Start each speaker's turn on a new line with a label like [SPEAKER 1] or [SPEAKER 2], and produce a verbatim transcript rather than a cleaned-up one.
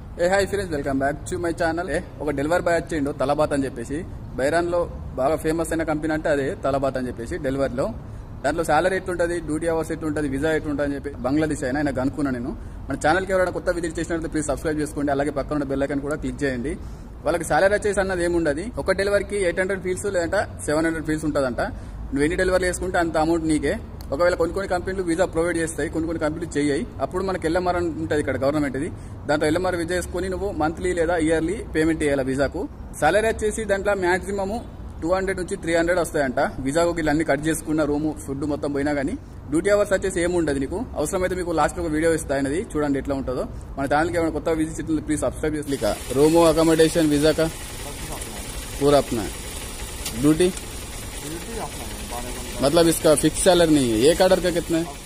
[SPEAKER 1] A hi friends, welcome back to my channel. ఒక delivery boy వచ్చిండు Talabat అని చెప్పేసి. బైరాన్ లో బాగా ఫేమస్ అయిన కంపెనీ అంటే అదే తలబాత్ అని చెప్పేసి. డెలివరీలో దాంట్లో సాలరీ ఎట్లుంటది, డ్యూటీ అవర్స్ ఎట్లుంటది, వీసా ఎట్లుంటుంది అని చెప్పి బంగ్లాదేశ్ అయినా ఆయన కనుక్కున్నా నేను. మన ఛానల్కి ఎవరైనా కొత్త విజిట్ చేసినట్లయితే ప్లీజ్ సబ్స్క్రైబ్ చేసుకోండి. అలాగే పక్కన ఉన్న బెల్ ఐకాన్ కూడా క్లిక్ చేయండి. వాళ్ళకి సాలరీ వచ్చేసి అన్నది ఏముండదు. ఒక డెలివరీకి ఎయిట్ హండ్రెడ్ ఫీల్స్ లేదంటే సెవెన్ హండ్రెడ్ ఫీల్స్ ఉంటుందంట. నువ్వు ఎన్ని డెలివరీ చేసుకుంటే అంత అమౌంట్ నీకే. ఒకవేళ కొన్ని కొన్ని కంపెనీలు వీసా ప్రొవైడ్ చేస్తాయి, కొన్ని కొన్ని కంపెనీలు చేయాయి. అప్పుడు మనకి ఎల్ఎంఆర్ అని ఉంటుంది ఇక్కడ గవర్నమెంట్ది. దాంట్లో ఎల్ఎంఆర్ వీసా చేసుకుని నువ్వు మంత్లీ లేదా ఇయర్లీ పేమెంట్ చేయాలి వీసాకు. సాలరీ వచ్చేసి దాంట్లో మాక్సిమం టూ హండ్రెడ్ నుంచి త్రీ హండ్రెడ్ వస్తాయంట. వీసాకు ఇలా అన్ని కట్ చేసుకున్న రూమ్ ఫుడ్ మొత్తం పోయినా కానీ డ్యూటీ అవర్స్ వచ్చేసి ఏముండదు నీకు. అవసరమైతే మీకు లాస్ట్ ఒక వీడియో ఇస్తాయన్నది చూడండి ఎట్లా ఉంటుందో. మన ఛానల్కి ఏమైనా కొత్త విజిట్ ప్లీజ్ సబ్స్క్రైब చేసి. ఇక రూమ్ అకామిడేషన్ వీసా का पूरा अपना है. ड्यूटी मतलब इसका फिक्स सैलरी नहीं है. एक ऑर्डर का कितना है?